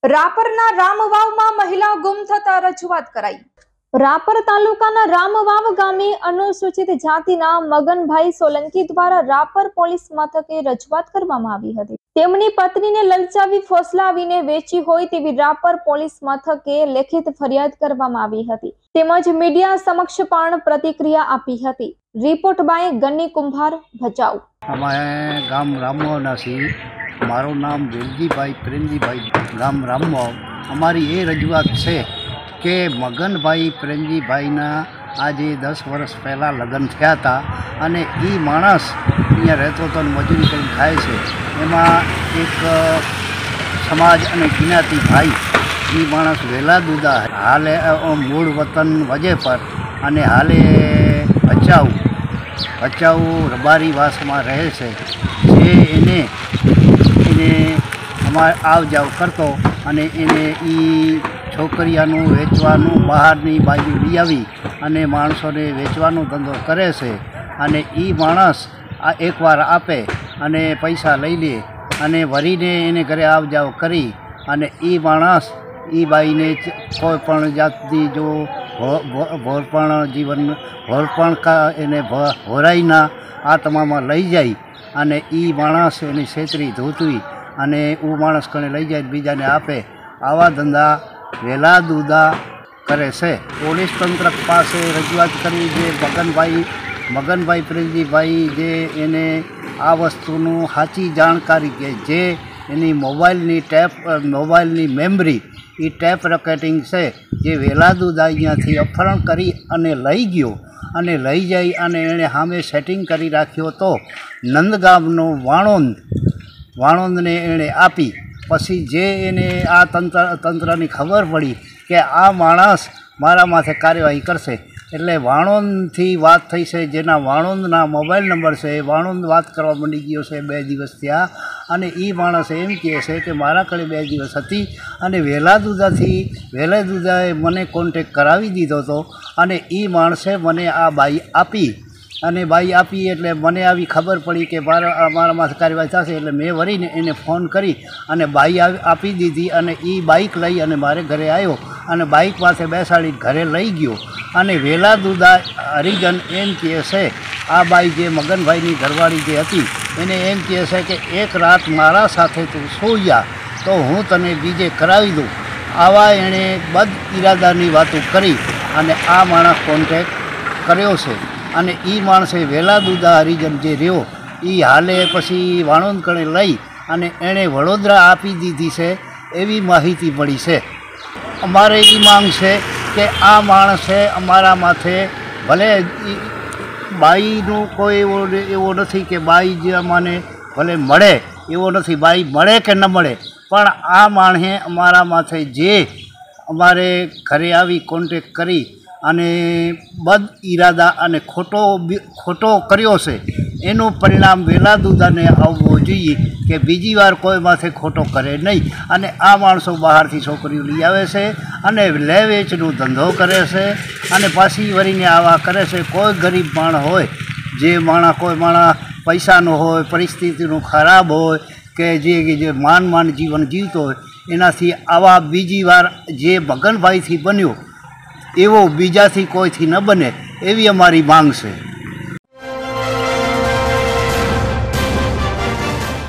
રાપરના રામવાવમાં મહિલા ગુમ થતા રજૂઆત કરાઈ। રાપર તાલુકાના રામવાવ ગામે અનુસૂચિત જાતિના મગનભાઈ સોલંકી દ્વારા રાપર પોલીસ મથકે રજૂઆત કરવામાં આવી હતી। તેમની પત્નીને લલચાવી ફોસલાવીને વેચી હોય તેવી રાપર પોલીસ મથકે લેખિત ફરિયાદ કરવામાં આવી હતી તેમજ મીડિયા સમક્ષ પણ પ્રતિક્રિયા આપી હતી। રિપોર્ટ બાય ગન્ની કુંભાર ભચાઉ। અમે ગામ રામવાવના છીએ। મારું નામ વેલજીભાઈ પ્રેમજીભાઈ, ગામ રામવાવ। અમારી એ રજૂઆત છે કે મગનભાઈ પ્રેમજીભાઈના આજે 10 વર્ષ પહેલાં લગ્ન થયા હતા અને એ માણસ અહીંયા રહેતો હતો અને મજૂરી કરીને ખાય છે। એમાં એક સમાજ અને જ્ઞાતિ ભાઈ એ માણસ વેલા દુદા હાલે મૂળ વતન વજેપર અને હાલે ભચાઉ રબારી વાસમાં રહે છે। જે એને અમારે આવ જાવ કરતો અને એને એ છોકરીઓનું વેચવાનું બહારની બાજુ લઈ આવી અને માણસોને વેચવાનો ધંધો કરે છે અને એ માણસ આ એકવાર આપે અને પૈસા લઈ લે અને વરીને એને ઘરે આવ જાવ કરી અને એ માણસ એ બાઈને કોઈ પણ જાતની જો ભોરપણ એને હોરાઈના આત્મામાં લઈ જાય અને એ માણસ એની છેતરી ધોતવી અને એ માણસ કણે લઈ જાય બીજાને આપે, આવા ધંધા વેલા દુદા કરે છે। પોલીસ તંત્ર પાસે રજૂઆત કરી જે મગનભાઈ પ્રેમજીભાઈ જે એને આ વસ્તુનું સાચી જાણકારી કે જે એની મોબાઈલની મેમરી એ ટેપ રેકોર્ડિંગ છે જે વેલા દુદા અહીંયાથી અપહરણ કરી અને લઈ ગયો અને લઈ જઈ અને એણે સામે સેટિંગ કરી રાખ્યો તો નંદગામનો વાણોંદને એણે આપી। પછી જે એને આ તંત્રની ખબર પડી કે આ માણસ મારા માથે કાર્યવાહી કરશે એટલે વાણોંદથી વાત થઈ છે, જેના વાણોંદના મોબાઈલ નંબર છે એ વાણોંદ વાત કરવા માંડી ગયો છે 2 દિવસ થયા અને એ માણસ એમ કહે છે કે મારા કડે 2 દિવસ હતી અને વેલા દુદાએ મને કોન્ટેક કરાવી દીધો હતો અને એ માણસે મને આ બાઈ આપી અને બાઈ આપી એટલે મને આવી ખબર પડી કે મારા માથે કાર્યવાહી થશે એટલે મેં વળીને એને ફોન કરી અને બાઈ આપી દીધી અને એ બાઇક લઈ અને મારે ઘરે આવ્યો અને બાઇક પાસે બેસાડી ઘરે લઈ ગયો અને વેલા દુદા હરિજન એમ કહે છે આ બાઈ જે મગનભાઈની ઘરવાળી જે હતી એને એમ કહે છે કે એક રાત મારા સાથે તું સૂઈ જા તો હું તને બીજે કરાવી દઉં। આવા એણે બદ ઇરાદાની વાતો કરી અને આ માણસ કોન્ટેક કર્યો છે અને એ માણસે વેલા દુદા હરિજન જે રહ્યો એ હાલે પછી વાણોંદ કણે લઈ અને એણે વડોદરા આપી દીધી છે એવી માહિતી મળી છે। અમારે એ માંગ છે કે આ માણસે અમારા માથે ભલે બાઈનું કોઈ એવો નથી કે બાઈ જે અમને ભલે મળે એવો નથી, બાઈ મળે કે ન મળે પણ આ માણસે અમારા માથે જે અમારે ઘરે આવી કોન્ટેક કરી અને બદ ઇરાદા અને ખોટો કર્યો છે એનું પરિણામ વેલા દુદાને આવવું જોઈએ કે બીજી વાર કોઈ માથે ખોટો કરે નહીં। અને આ માણસો બહારથી છોકરીઓ લઈ આવે છે અને લે વેચનો ધંધો કરે છે અને પાછી વળીને આવા કરે છે। કોઈ ગરીબ માણસ હોય જે કોઈ માણસ પૈસાનો હોય, પરિસ્થિતિનું ખરાબ હોય કે જે માન જીવન જીવતો હોય એનાથી આવા બીજી વાર જે મગનભાઈથી બન્યો એવો બીજાથી કોઈથી ન બને એવી અમારી માંગ છે।